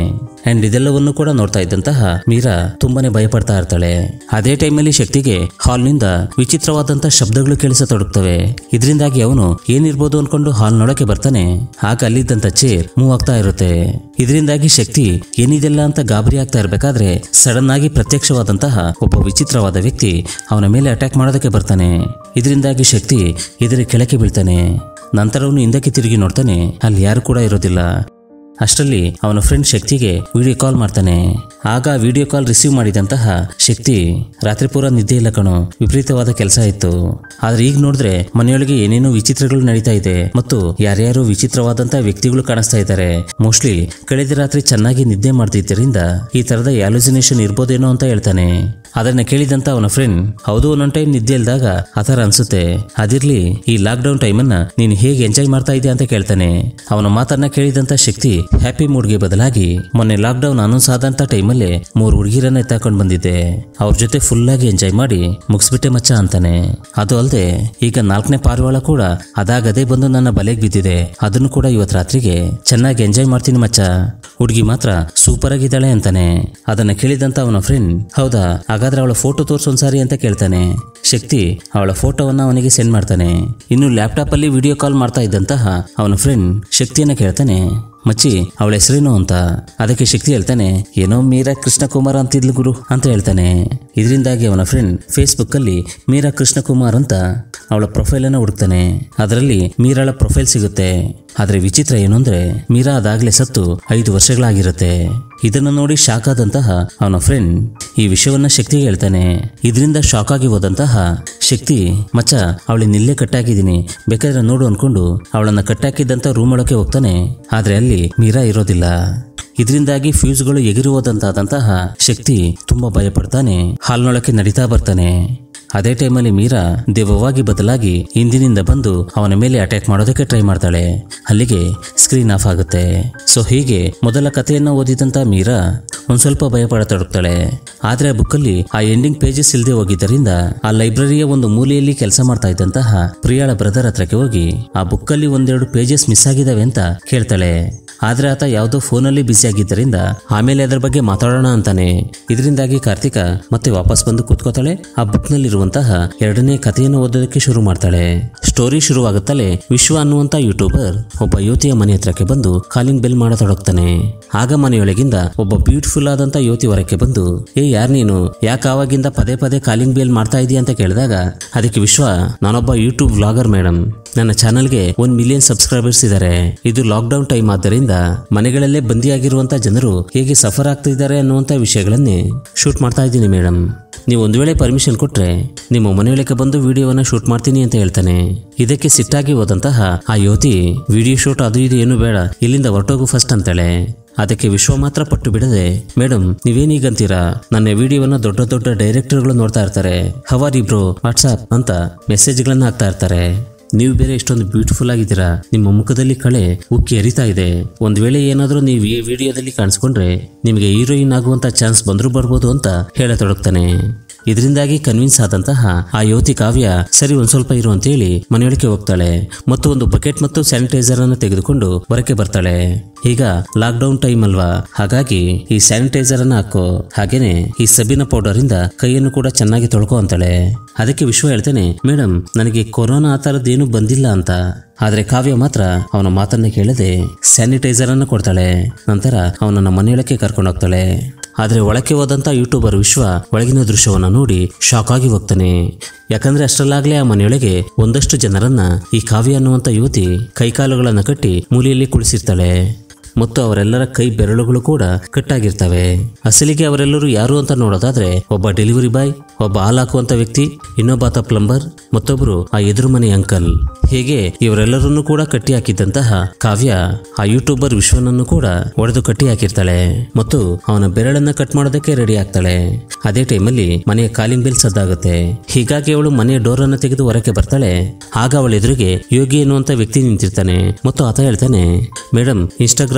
ಅಂಡ್ ಇದೆಲ್ಲವನ್ನು ಕೂಡ ನೋಡ್ತಾ ಇದ್ದಂತಹ ಮೀರಾ ತುಂಬಾನೇ ಭಯಪಡ್ತಾ ಇರ್ತಾಳೆ. ಅದೇ ಟೈಮಲ್ಲಿ ಶಕ್ತಿಗೆ ಹಾಲ್ ನಿಂದ ವಿಚಿತ್ರವಾದಂತಹ ಶಬ್ದಗಳು ಕೇಳಿಸತೊಡಗ್ತವೆ. ಇದರಿಂದಾಗಿ ಅವನು ಏನಿರ್ಬೋದು ಅನ್ಕೊಂಡು ಹಾಲ್ ನೋಡಕ್ಕೆ ಬರ್ತಾನೆ. ಆಗ ಅಲ್ಲಿದ್ದಂತ ಚೇರ್ ಮೂವ್ ಆಗ್ತಾ ಇರುತ್ತೆ. ಇದರಿಂದಾಗಿ ಶಕ್ತಿ ಏನಿದೆಲ್ಲ ಅಂತ ಗಾಬರಿ ಆಗ್ತಾ ಇರ್ಬೇಕಾದ್ರೆ ಸಡನ್ ಆಗಿ ಪ್ರತ್ಯಕ್ಷವಾದಂತಹ ಒಬ್ಬ ವಿಚಿತ್ರವಾದ ವ್ಯಕ್ತಿ ಅವನ ಮೇಲೆ ಅಟ್ಯಾಕ್ ಮಾಡೋದಕ್ಕೆ ಬರ್ತಾನೆ. ಇದರಿಂದಾಗಿ ಶಕ್ತಿ ಇದರ ಕೆಳಕ್ಕೆ ಬೀಳ್ತಾನೆ. ನಂತರ ಅವನು ಹಿಂದಕ್ಕೆ ತಿರುಗಿ ನೋಡ್ತಾನೆ, ಅಲ್ಲಿ ಯಾರು ಕೂಡ ಇರೋದಿಲ್ಲ. ಅಷ್ಟರಲ್ಲಿ ಅವನ ಫ್ರೆಂಡ್ ಶಕ್ತಿಗೆ ವಿಡಿಯೋ ಕಾಲ್ ಮಾಡ್ತಾನೆ. ಆಗ ವಿಡಿಯೋ ಕಾಲ್ ರಿಸೀವ್ ಮಾಡಿದಂತಹ ಶಕ್ತಿ, ರಾತ್ರಿ ಪೂರ ನಿದ್ದೆ ಇಲ್ಲ ಕಣೋ, ವಿಪರೀತವಾದ ಕೆಲಸ ಇತ್ತು. ಆದ್ರೆ ಈಗ ನೋಡಿದ್ರೆ ಮನೆಯೊಳಗೆ ಏನೇನೋ ವಿಚಿತ್ರಗಳು ನಡೀತಾ ಇದೆ ಮತ್ತು ಯಾರ್ಯಾರು ವಿಚಿತ್ರವಾದಂತಹ ವ್ಯಕ್ತಿಗಳು ಕಾಣಿಸ್ತಾ ಇದ್ದಾರೆ. ಮೋಸ್ಟ್ಲಿ ಕಳೆದ ರಾತ್ರಿ ಚೆನ್ನಾಗಿ ನಿದ್ದೆ ಮಾಡ್ತಿದ್ದರಿಂದ ಈ ತರದ ಹ್ಯಾಲುಸಿನೇಷನ್ ಇರ್ಬೋದೇನೋ ಅಂತ ಹೇಳ್ತಾನೆ. ಅದನ್ನ ಕೇಳಿದಂತ ಅವನ ಫ್ರೆಂಡ್, ಹೌದು ಒಂದೊಂದ್ ಟೈಮ್ ನಿದ್ದೆ ಇಲ್ದಾಗ ಆತರ ಅನ್ಸುತ್ತೆ, ಅದಿರ್ಲಿ ಈ ಲಾಕ್ ಡೌನ್ ಟೈಮ್ ಅನ್ನ ನೀನು ಹೇಗೆ ಎಂಜಾಯ್ ಮಾಡ್ತಾ ಇದೆಯಾ ಅಂತ ಕೇಳ್ತಾನೆ. ಅವನ ಮಾತನ್ನ ಕೇಳಿದಂತ ಶಕ್ತಿ ಹ್ಯಾಪಿ ಮೂಡ್ಗೆ ಬದಲಾಗಿ, ಮೊನ್ನೆ ಲಾಕ್ ಡೌನ್ ಅನೌನ್ಸ್ ಆದಂತ ಟೈಮಲ್ಲೇ 3 ಹುಡುಗಿರನ್ನ ಎತ್ತಾಕೊಂಡ್ ಬಂದಿದ್ದೆ, ಅವ್ರ ಜೊತೆ ಫುಲ್ ಆಗಿ ಎಂಜಾಯ್ ಮಾಡಿ ಮುಗಿಸ್ಬಿಟ್ಟೆ ಮಚ್ಚ ಅಂತಾನೆ. ಅದು ಅಲ್ಲದೆ ಈಗ 4ನೇ ಪಾರಿವಾಳ ಕೂಡ ಅದಾಗದೇ ಬಂದು ನನ್ನ ಬಲೆಗೆ ಬಿದ್ದಿದೆ, ಅದನ್ನು ಕೂಡ ಇವತ್ ರಾತ್ರಿಗೆ ಚೆನ್ನಾಗಿ ಎಂಜಾಯ್ ಮಾಡ್ತೀನಿ ಮಚ್ಚ, ಹುಡುಗಿ ಮಾತ್ರ ಸೂಪರ್ ಆಗಿದ್ದಾಳೆ ಅಂತಾನೆ. ಅದನ್ನ ಕೇಳಿದಂತ ಅವನ ಫ್ರೆಂಡ್, ಹೌದಾ ಹಾಗಾದ್ರೆ ಅವಳ ಫೋಟೋ ತೋರ್ಸೊಂದ್ಸಾರಿ ಅಂತ ಕೇಳ್ತಾನೆ. ಶಕ್ತಿ ಅವಳ ಫೋಟೋವನ್ನ ಅವನಿಗೆ ಸೆಂಡ್ ಮಾಡ್ತಾನೆ. ಇನ್ನು ಲ್ಯಾಪ್ಟಾಪ್ ಅಲ್ಲಿ ವಿಡಿಯೋ ಕಾಲ್ ಮಾಡ್ತಾ ಇದ್ದಂತಹ ಅವನ ಫ್ರೆಂಡ್ ಶಕ್ತಿಯನ್ನ ಕೇಳ್ತಾನೆ, ಮಚ್ಚಿ ಅವಳ ಹೆಸರೇನು ಅಂತ. ಅದಕ್ಕೆ ಶಕ್ತಿ ಹೇಳ್ತಾನೆ, ಏನೋ ಮೀರಾ ಕೃಷ್ಣಕುಮಾರ್ ಅಂತಿದ್ಲು ಗುರು ಅಂತ ಹೇಳ್ತಾನೆ. ಇದರಿಂದಾಗಿ ಅವನ ಫ್ರೆಂಡ್ ಫೇಸ್ಬುಕ್ ಅಲ್ಲಿ ಮೀರಾ ಕೃಷ್ಣಕುಮಾರ್ ಅಂತ ಅವಳ ಪ್ರೊಫೈಲ್ ಅನ್ನ ಹುಡುಕ್ತಾನೆ. ಅದರಲ್ಲಿ ಮೀರಾಳ ಪ್ರೊಫೈಲ್ ಸಿಗುತ್ತೆ. ಆದ್ರೆ ವಿಚಿತ್ರ ಏನು ಅಂದ್ರೆ ಮೀರಾ ಅದಾಗ್ಲೇ ಸತ್ತು 5 ವರ್ಷಗಳಾಗಿರುತ್ತೆ. ಇದನ್ನ ನೋಡಿ ಶಾಕ್ ಆದಂತಹ ಅವನ ಫ್ರೆಂಡ್ ಈ ವಿಷಯವನ್ನ ಶಕ್ತಿಗೆ ಹೇಳ್ತಾನೆ. ಇದರಿಂದ ಶಾಕ್ ಆಗಿ ಹೋದಂತಹ ಶಕ್ತಿ, ಮಚ್ಚ ಅವಳಿನ ಇಲ್ಲೇ ಕಟ್ಟಾಕಿದ್ದೀನಿ, ಬೇಕಾದ್ರೆ ನೋಡು ಅನ್ಕೊಂಡು ಅವಳನ್ನ ಕಟ್ಟಾಕಿದ್ದಂತ ರೂಮ್ ಒಳಕ್ಕೆ ಹೋಗ್ತಾನೆ. ಆದ್ರೆ ಅಲ್ಲಿ ಮೀರಾ ಇರೋದಿಲ್ಲ. ಇದರಿಂದಾಗಿ ಫ್ಯೂಸ್ಗಳು ಎಗಿರಿ ಹೋದಂತಾದಂತಹ ಶಕ್ತಿ ತುಂಬಾ ಭಯಪಡ್ತಾನೆ. ಹಾಲ್ನೊಳಕ್ಕೆ ನಡೀತಾ ಬರ್ತಾನೆ. ಅದೇ ಟೈಮಲ್ಲಿ ಮೀರಾ ದೆವ್ವವಾಗಿ ಬದಲಾಗಿ ಹಿಂದಿನಿಂದ ಬಂದು ಅವನ ಮೇಲೆ ಅಟ್ಯಾಕ್ ಮಾಡೋದಕ್ಕೆ ಟ್ರೈ ಮಾಡ್ತಾಳೆ. ಅಲ್ಲಿಗೆ ಸ್ಕ್ರೀನ್ ಆಫ್ ಆಗುತ್ತೆ. ಸೊ ಹೀಗೆ ಮೊದಲ ಕಥೆಯನ್ನ ಓದಿದಂತ ಮೀರಾ ಒಂದ್ ಸ್ವಲ್ಪ ಭಯ ಪಡತೊಡಗ್ತಾಳೆ. ಆದ್ರೆ ಆ ಬುಕ್ಕಲ್ಲಿ ಆ ಎಂಡಿಂಗ್ ಪೇಜಸ್ ಇಲ್ದೆ ಹೋಗಿದ್ದರಿಂದ ಆ ಲೈಬ್ರರಿಯ ಒಂದು ಮೂಲೆಯಲ್ಲಿ ಕೆಲಸ ಮಾಡ್ತಾ ಇದ್ದಂತಹ ಪ್ರಿಯಾಳ ಬ್ರದರ್ ಹತ್ರಕ್ಕೆ ಹೋಗಿ ಆ ಬುಕ್ಕಲ್ಲಿ 1-2 ಪೇಜಸ್ ಮಿಸ್ ಆಗಿದಾವೆ ಅಂತ ಕೇಳ್ತಾಳೆ. ಆದ್ರೆ ಆತ ಯಾವುದೋ ಫೋನಲ್ಲಿ ಬಿಸಿ ಆಗಿದ್ದರಿಂದ ಆಮೇಲೆ ಅದರ ಬಗ್ಗೆ ಮಾತಾಡೋಣ ಅಂತಾನೆ. ಇದರಿಂದಾಗಿ ಕಾರ್ತಿಕ ಮತ್ತೆ ವಾಪಸ್ ಬಂದು ಕೂತ್ಕೋತಾಳೆ. ಆ ಬುಕ್ ನಲ್ಲಿರುವಂತಹ 2ನೇ ಕಥೆಯನ್ನು ಓದೋದಕ್ಕೆ ಶುರು ಮಾಡ್ತಾಳೆ. ಸ್ಟೋರಿ ಶುರುವಾಗುತ್ತಲೇ ವಿಶ್ವ ಅನ್ನುವಂತ ಯೂಟ್ಯೂಬರ್ ಒಬ್ಬ ಯುವತಿಯ ಮನೆ ಹತ್ರಕ್ಕೆ ಬಂದು ಕಾಲಿಂಗ್ ಬೆಲ್ ಮಾಡತೊಡಗ್ತಾನೆ. ಆಗ ಮನೆಯೊಳಗಿಂದ ಒಬ್ಬ ಬ್ಯೂಟಿಫುಲ್ ಆದಂತ ಯುವತಿ ಹೊರಕ್ಕೆ ಬಂದು, ಯಾರ್ ನೀನು, ಯಾಕೆ ಆವಾಗಿಂದ ಪದೇ ಪದೇ ಕಾಲಿಂಗ್ ಬೆಲ್ ಮಾಡ್ತಾ ಇದೀಯ ಅಂತ ಕೇಳಿದಾಗ ಅದಕ್ಕೆ ವಿಶ್ವ, ನಾನೊಬ್ಬ ಯೂಟ್ಯೂಬ್ ವ್ಲಾಗರ್ ಮೇಡಮ್, ನನ್ನ ಚಾನಲ್ಗೆ 1 ಮಿಲಿಯನ್ ಸಬ್ಸ್ಕ್ರೈಬರ್ಸ್ ಇದ್ದಾರೆ. ಇದು ಲಾಕ್ ಡೌನ್ ಟೈಮ್ ಆದ್ದರಿಂದ ಮನೆಗಳಲ್ಲೇ ಬಂದಿಯಾಗಿರುವಂತ ಜನರು ಹೇಗೆ ಸಫರ್ ಆಗ್ತಿದ್ದಾರೆ ಅನ್ನುವಂತ ವಿಷಯಗಳನ್ನೇ ಶೂಟ್ ಮಾಡ್ತಾ ಇದ್ದೀನಿ ಮೇಡಮ್. ನೀವು ಒಂದು ವೇಳೆ ಪರ್ಮಿಷನ್ ಕೊಟ್ರೆ ನಿಮ್ಮ ಮನೆಯೊಳಗೆ ಬಂದು ವಿಡಿಯೋವನ್ನ ಶೂಟ್ ಮಾಡ್ತೀನಿ ಅಂತ ಹೇಳ್ತಾನೆ. ಇದಕ್ಕೆ ಸಿಟ್ಟಾಗಿ ಹೋದಂತಹ ಆ ಯುವತಿ, ವಿಡಿಯೋ ಶೂಟ್ ಅದು ಇದು ಏನು ಬೇಡ, ಇಲ್ಲಿಂದ ಹೊರಟೋಗು ಫಸ್ಟ್ ಅಂತಾಳೆ. ಅದಕ್ಕೆ ವಿಶ್ವ ಮಾತ್ರ ಪಟ್ಟು ಬಿಡದೆ, ಮೇಡಮ್ ನೀವೇನೀಗಂತೀರಾ, ನನ್ನ ವಿಡಿಯೋವನ್ನ ದೊಡ್ಡ ದೊಡ್ಡ ಡೈರೆಕ್ಟರ್ಗಳು ನೋಡ್ತಾ ಇರ್ತಾರೆ, ಹವಾರಿ ಬ್ರೋ ವಾಟ್ಸಾಪ್ ಅಂತ ಮೆಸೇಜ್ಗಳನ್ನ ಹಾಕ್ತಾ ಇರ್ತಾರೆ. ನೀವು ಬೇರೆ ಇಷ್ಟೊಂದು ಬ್ಯೂಟಿಫುಲ್ ಆಗಿದ್ದೀರಾ, ನಿಮ್ಮ ಮುಖದಲ್ಲಿ ಕಳೆ ಉಕ್ಕಿ ಹರಿತಾ ಇದೆ. ಒಂದ್ ವೇಳೆ ಏನಾದ್ರೂ ನೀವು ಈ ವಿಡಿಯೋದಲ್ಲಿ ಕಾಣಿಸ್ಕೊಂಡ್ರೆ ನಿಮಗೆ ಹೀರೋಯಿನ್ ಆಗುವಂತ ಚಾನ್ಸ್ ಬಂದ್ರೂ ಬರ್ಬೋದು ಅಂತ ಹೇಳತೊಡಗ್ತಾನೆ. ಇದರಿಂದಾಗಿ ಕನ್ವಿನ್ಸ್ ಆದಂತಹ ಆ ಯುವತಿ ಕಾವ್ಯ, ಸರಿ ಒಂದ್ ಸ್ವಲ್ಪ ಇರು ಅಂತೇಳಿ ಮನೆಯೊಳಗೆ ಹೋಗ್ತಾಳೆ ಮತ್ತು ಒಂದು ಬಕೆಟ್ ಮತ್ತು ಸ್ಯಾನಿಟೈಸರ್ ಅನ್ನು ತೆಗೆದುಕೊಂಡು ಹೊರಕ್ಕೆ ಬರ್ತಾಳೆ. ಈಗ ಲಾಕ್ ಡೌನ್ ಟೈಮ್ ಅಲ್ವಾ, ಹಾಗಾಗಿ ಈ ಸ್ಯಾನಿಟೈಸರ್ ಅನ್ನ ಹಾಕೋ, ಹಾಗೇನೆ ಈ ಸಬೀನ ಪೌಡರ್ ಇಂದ ಕೈಯನ್ನು ಕೂಡ ಚೆನ್ನಾಗಿ ತೊಳ್ಕೊ ಅಂತಾಳೆ. ಅದಕ್ಕೆ ವಿಶ್ವ ಹೇಳ್ತಾನೆ, ಮೇಡಮ್ ನನಗೆ ಕೊರೋನಾ ಆ ತರದ್ದೇನು ಬಂದಿಲ್ಲ ಅಂತ. ಆದ್ರೆ ಕಾವ್ಯ ಮಾತ್ರ ಅವನ ಮಾತನ್ನ ಕೇಳದೆ ಸ್ಯಾನಿಟೈಸರ್ ಅನ್ನು ಕೊಡ್ತಾಳೆ. ನಂತರ ಅವನನ್ನ ಮನೆಯೊಳಕ್ಕೆ ಕರ್ಕೊಂಡು ಹೋಗ್ತಾಳೆ. ಆದ್ರೆ ಒಳಕ್ಕೆ ಹೋದಂತ ಯೂಟ್ಯೂಬರ್ ವಿಶ್ವ ಒಳಗಿನ ದೃಶ್ಯವನ್ನ ನೋಡಿ ಶಾಕ್ ಆಗಿ ಹೋಗ್ತಾನೆ. ಯಾಕಂದ್ರೆ ಅಷ್ಟರಲ್ಲಾಗ್ಲೇ ಆ ಮನೆಯೊಳಗೆ ಒಂದಷ್ಟು ಜನರನ್ನ ಈ ಕಾವ್ಯ ಅನ್ನುವಂತ ಯುವತಿ ಕೈಕಾಲುಗಳನ್ನ ಕಟ್ಟಿ ಮೂಲೆಯಲ್ಲಿ ಕುಳಿಸಿರ್ತಾಳೆ ಮತ್ತು ಅವರೆಲ್ಲರ ಕೈ ಬೆರಳುಗಳು ಕೂಡ ಕಟ್ಟಾಗಿರ್ತವೆ. ಅಸಲಿಗೆ ಅವರೆಲ್ಲರೂ ಯಾರು ಅಂತ ನೋಡೋದಾದ್ರೆ ಒಬ್ಬ ಡೆಲಿವರಿ ಬಾಯ್, ಒಬ್ಬ ಹಾಲು ಹಾಕುವಂತ ವ್ಯಕ್ತಿ, ಇನ್ನೊಬ್ಬಾತ ಪ್ಲಂಬರ್, ಮತ್ತೊಬ್ಬರು ಆ ಎದುರು ಮನೆ ಅಂಕಲ್. ಹೀಗೆ ಇವರೆಲ್ಲರನ್ನೂ ಕೂಡ ಕಟ್ಟಿ ಹಾಕಿದ್ದಂತಹ ಕಾವ್ಯ ಆ ಯೂಟ್ಯೂಬರ್ ವಿಶ್ವನನ್ನು ಕೂಡ ಒಡೆದು ಕಟ್ಟಿ ಹಾಕಿರ್ತಾಳೆ ಮತ್ತು ಅವನ ಬೆರಳನ್ನ ಕಟ್ ಮಾಡೋದಕ್ಕೆ ರೆಡಿ ಆಗ್ತಾಳೆ. ಅದೇ ಟೈಮಲ್ಲಿ ಮನೆಯ ಕಾಲಿಂಗ್ ಬೆಲ್ ಸದ್ದಾಗುತ್ತೆ. ಹೀಗಾಗಿ ಅವಳು ಮನೆಯ ಡೋರ್ ಅನ್ನ ತೆಗೆದು ಹೊರಕ್ಕೆ ಬರ್ತಾಳೆ. ಆಗ ಅವಳ ಎದುರಿಗೆ ಯೋಗಿ ಎನ್ನುವಂತ ವ್ಯಕ್ತಿ ನಿಂತಿರ್ತಾನೆ ಮತ್ತು ಆತ ಹೇಳ್ತಾನೆ, ಮೇಡಮ್ ಇನ್ಸ್ಟಾಗ್ರಾಮ್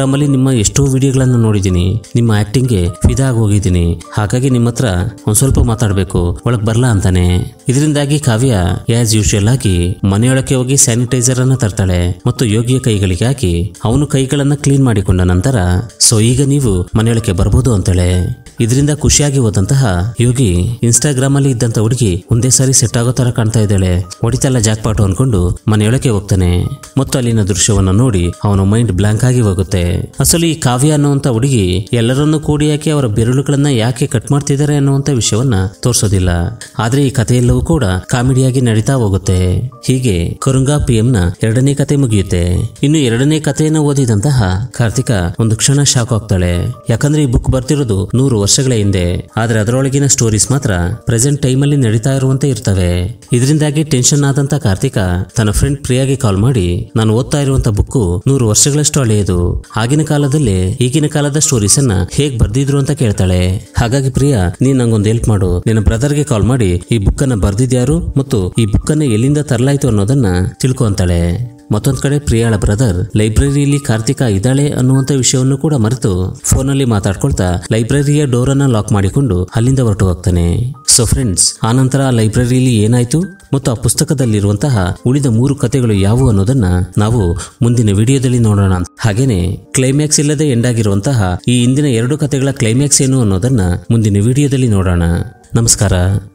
ಇನ್ಸ್ಟಾಗ್ರಾಮ್ ಅಲ್ಲಿ ನಿಮ್ಮ ಎಷ್ಟೋ ವಿಡಿಯೋಗಳನ್ನು ನೋಡಿದ್ದೀನಿ, ನಿಮ್ಮ ಆಕ್ಟಿಂಗ್ಗೆ ಫಿದಾ ಆಗಿ ಹೋಗಿದ್ದೀನಿ, ಹಾಗಾಗಿ ನಿಮ್ಮ ಹತ್ರ ಒಂದ್ ಸ್ವಲ್ಪ ಮಾತಾಡ್ಬೇಕು, ಒಳಗ್ ಬರ್ಲಾ ಅಂತಾನೆ. ಇದರಿಂದಾಗಿ ಕಾವ್ಯ ಆಸ್ ಯೂಶುವಲ್ ಆಗಿ ಮನೆಯೊಳಕ್ಕೆ ಹೋಗಿ ಸ್ಯಾನಿಟೈಸರ್ ಅನ್ನ ತರ್ತಾಳೆ ಮತ್ತು ಯೋಗಿಯ ಕೈಗಳಿಗೆ ಹಾಕಿ ಅವನು ಕೈಗಳನ್ನ ಕ್ಲೀನ್ ಮಾಡಿಕೊಂಡ ನಂತರ ಸೊ ಈಗ ನೀವು ಮನೆಯೊಳಕ್ಕೆ ಬರ್ಬೋದು ಅಂತಾಳೆ. ಇದರಿಂದ ಖುಷಿಯಾಗಿ ಹೋದಂತಹ ಯೋಗಿ ಇನ್ಸ್ಟಾಗ್ರಾಮ್ ಅಲ್ಲಿ ಇದ್ದಂತ ಹುಡುಗಿ ಒಂದೇ ಸಾರಿ ಸೆಟ್ ಆಗೋ ತರ ಕಾಣ್ತಾ ಇದ್ದಾಳೆ, ಹೊಡಿತಲ್ಲ ಜಾಕ್ಪಾಟು ಅನ್ಕೊಂಡು ಮನೆಯೊಳಕ್ಕೆ ಹೋಗ್ತಾನೆ ಮತ್ತು ಅಲ್ಲಿನ ದೃಶ್ಯವನ್ನ ನೋಡಿ ಅವನ ಮೈಂಡ್ ಬ್ಲಾಂಕ್ ಆಗಿ ಹೋಗುತ್ತೆ. ಅಸಲು ಈ ಕಾವ್ಯ ಅನ್ನುವಂತ ಹುಡುಗಿ ಎಲ್ಲರನ್ನೂ ಕೂಡಿ ಹಾಕಿ ಅವರ ಬೆರಳುಗಳನ್ನ ಯಾಕೆ ಕಟ್ ಮಾಡ್ತಿದ್ದಾರೆ ಅನ್ನುವಂತ ವಿಷಯವನ್ನ ತೋರಿಸೋದಿಲ್ಲ. ಆದ್ರೆ ಈ ಕಥೆಯೆಲ್ಲವೂ ಕೂಡ ಕಾಮಿಡಿಯಾಗಿ ನಡೀತಾ ಹೋಗುತ್ತೆ. ಹೀಗೆ ಕರುಂಗಾ PM ನ 2ನೇ ಕತೆ ಮುಗಿಯುತ್ತೆ. ಇನ್ನು 2ನೇ ಕಥೆಯನ್ನು ಓದಿದಂತಹ ಕಾರ್ತಿಕ ಒಂದು ಕ್ಷಣ ಶಾಕ್ ಆಗ್ತಾಳೆ. ಯಾಕಂದ್ರೆ ಈ ಬುಕ್ ಬರ್ತಿರೋದು 100 ವರ್ಷಗಳ ಹಿಂದೆ, ಆದ್ರೆ ಅದರೊಳಗಿನ ಸ್ಟೋರೀಸ್ ಮಾತ್ರ ಪ್ರೆಸೆಂಟ್ ಟೈಮ್ ಅಲ್ಲಿ ನಡೀತಾ ಇರುವಂತೆ ಇರ್ತವೆ. ಇದರಿಂದಾಗಿ ಟೆನ್ಷನ್ ಆದಂತ ಕಾರ್ತಿಕ ತನ್ನ ಫ್ರೆಂಡ್ ಪ್ರಿಯಾಗೆ ಕಾಲ್ ಮಾಡಿ, ನಾನು ಓದ್ತಾ ಇರುವಂತ ಬುಕ್ 100 ವರ್ಷಗಳಷ್ಟು ಹಳೆಯದು, ಆಗಿನ ಕಾಲದಲ್ಲಿ ಈಗಿನ ಕಾಲದ ಸ್ಟೋರೀಸ್ ಅನ್ನ ಹೇಗ್ ಬರ್ದಿದ್ರು ಅಂತ ಕೇಳ್ತಾಳೆ. ಹಾಗಾಗಿ ಪ್ರಿಯಾ, ನೀನ್ ನಂಗೊಂದು ಹೆಲ್ಪ್ ಮಾಡು, ನಿನ್ನ ಬ್ರದರ್ಗೆ ಕಾಲ್ ಮಾಡಿ ಈ ಬುಕ್ ಅನ್ನ ಬರ್ದಿದ್ಯಾರು ಮತ್ತು ಈ ಬುಕ್ ಅನ್ನ ಎಲ್ಲಿಂದ ತರಲಾಯ್ತು ಅನ್ನೋದನ್ನ ತಿಳ್ಕೊ ಅಂತಾಳೆ. ಮತ್ತೊಂದ್ ಕಡೆ ಪ್ರಿಯಾಳ ಬ್ರದರ್ ಲೈಬ್ರರಿಯಲ್ಲಿ ಕಾರ್ತಿಕ ಇದ್ದಾಳೆ ಅನ್ನುವಂತ ವಿಷಯವನ್ನು ಕೂಡ ಮರೆತು ಫೋನಲ್ಲಿ ಮಾತಾಡ್ಕೊಳ್ತಾ ಲೈಬ್ರರಿಯ ಡೋರ್ ಅನ್ನ ಲಾಕ್ ಮಾಡಿಕೊಂಡು ಅಲ್ಲಿಂದ ಹೊರಟು ಹೋಗ್ತಾನೆ. ಸೊ ಫ್ರೆಂಡ್ಸ್, ಆನಂತರ ಆ ಲೈಬ್ರರಿಯಲ್ಲಿ ಏನಾಯ್ತು ಮತ್ತು ಆ ಪುಸ್ತಕದಲ್ಲಿರುವಂತಹ ಉಳಿದ 3 ಕಥೆಗಳು ಯಾವುವು ಅನ್ನೋದನ್ನ ನಾವು ಮುಂದಿನ ವಿಡಿಯೋದಲ್ಲಿ ನೋಡೋಣ. ಹಾಗೇನೆ ಕ್ಲೈಮ್ಯಾಕ್ಸ್ ಇಲ್ಲದೆ ಎಂಡ್ ಆಗಿರುವಂತಹ ಈ ಹಿಂದಿನ 2 ಕಥೆಗಳ ಕ್ಲೈಮ್ಯಾಕ್ಸ್ ಏನು ಅನ್ನೋದನ್ನ ಮುಂದಿನ ವಿಡಿಯೋದಲ್ಲಿ ನೋಡೋಣ. ನಮಸ್ಕಾರ.